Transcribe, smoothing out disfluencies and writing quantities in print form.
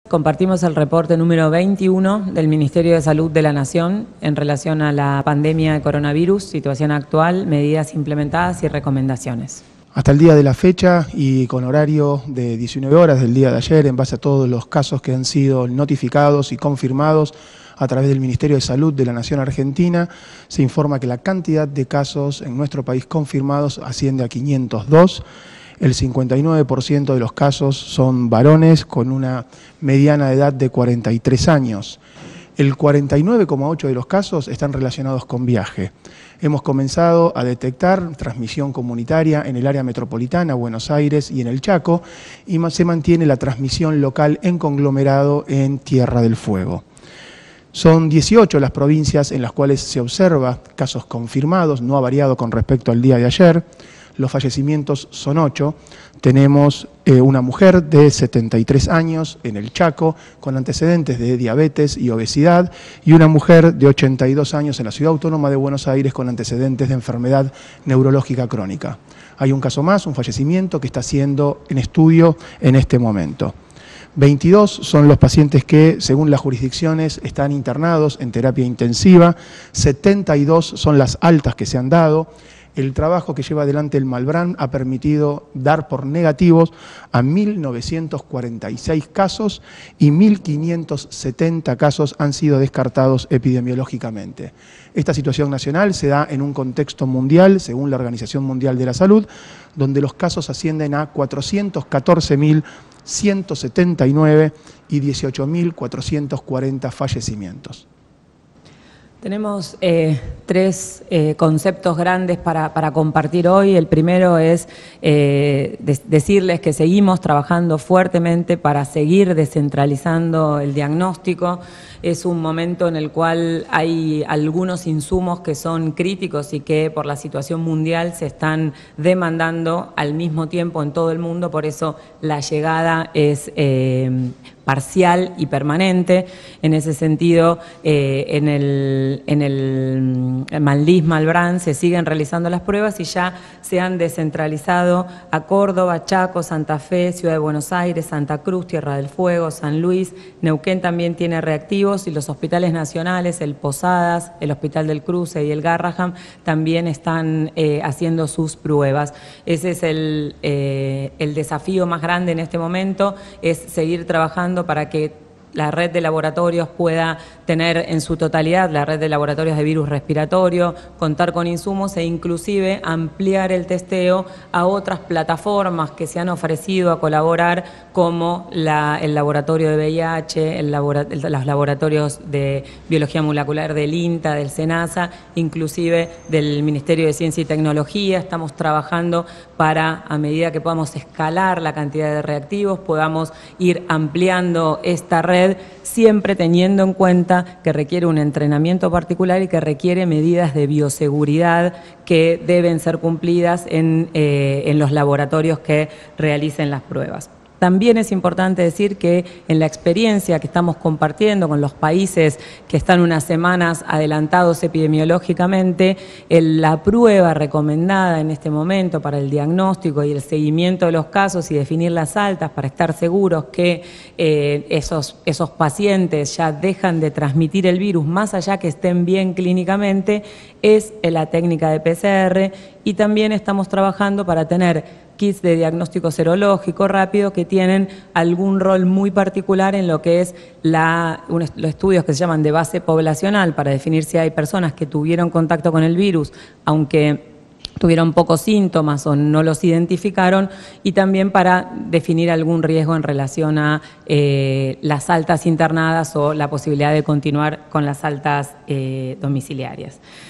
Compartimos el reporte número 21 del Ministerio de Salud de la Nación en relación a la pandemia de coronavirus, situación actual, medidas implementadas y recomendaciones. Hasta el día de la fecha y con horario de 19 horas del día de ayer, en base a todos los casos que han sido notificados y confirmados a través del Ministerio de Salud de la Nación Argentina, se informa que la cantidad de casos en nuestro país confirmados asciende a 502. El 59% de los casos son varones con una mediana de edad de 43 años. El 49,8% de los casos están relacionados con viaje. Hemos comenzado a detectar transmisión comunitaria en el área metropolitana, Buenos Aires y en el Chaco, y se mantiene la transmisión local en conglomerado en Tierra del Fuego. Son 18 las provincias en las cuales se observa casos confirmados, no ha variado con respecto al día de ayer. Los fallecimientos son 8. Tenemos una mujer de 73 años en el Chaco con antecedentes de diabetes y obesidad y una mujer de 82 años en la Ciudad Autónoma de Buenos Aires con antecedentes de enfermedad neurológica crónica. Hay un caso más, un fallecimiento que está siendo en estudio en este momento. 22 son los pacientes que, según las jurisdicciones, están internados en terapia intensiva. 72 son las altas que se han dado. El trabajo que lleva adelante el Malbrán ha permitido dar por negativos a 1.946 casos y 1.570 casos han sido descartados epidemiológicamente. Esta situación nacional se da en un contexto mundial, según la Organización Mundial de la Salud, donde los casos ascienden a 414.179 y 18.440 fallecimientos. Tenemos tres conceptos grandes para compartir hoy. El primero es decirles que seguimos trabajando fuertemente para seguir descentralizando el diagnóstico. Es un momento en el cual hay algunos insumos que son críticos y que por la situación mundial se están demandando al mismo tiempo en todo el mundo, por eso la llegada es parcial y permanente. En ese sentido, en el Maldiz Malbrán se siguen realizando las pruebas y ya se han descentralizado a Córdoba, Chaco, Santa Fe, Ciudad de Buenos Aires, Santa Cruz, Tierra del Fuego, San Luis. Neuquén también tiene reactivos y los hospitales nacionales, el Posadas, el Hospital del Cruce y el Garrahan también están haciendo sus pruebas. Ese es el desafío más grande en este momento, es seguir trabajando para que la red de laboratorios pueda tener en su totalidad, la red de laboratorios de virus respiratorio, contar con insumos e inclusive ampliar el testeo a otras plataformas que se han ofrecido a colaborar, como el laboratorio de VIH, los laboratorios de biología molecular del INTA, del SENASA, inclusive del Ministerio de Ciencia y Tecnología. Estamos trabajando para, a medida que podamos escalar la cantidad de reactivos, podamos ir ampliando esta red, siempre teniendo en cuenta que requiere un entrenamiento particular y que requiere medidas de bioseguridad que deben ser cumplidas en los laboratorios que realicen las pruebas. También es importante decir que en la experiencia que estamos compartiendo con los países que están unas semanas adelantados epidemiológicamente, la prueba recomendada en este momento para el diagnóstico y el seguimiento de los casos y definir las altas para estar seguros que esos pacientes ya dejan de transmitir el virus más allá que estén bien clínicamente, es la técnica de PCR, y también estamos trabajando para tener kits de diagnóstico serológico rápido que tienen algún rol muy particular en lo que es los estudios que se llaman de base poblacional para definir si hay personas que tuvieron contacto con el virus, aunque tuvieron pocos síntomas o no los identificaron, y también para definir algún riesgo en relación a las altas internadas o la posibilidad de continuar con las altas domiciliarias.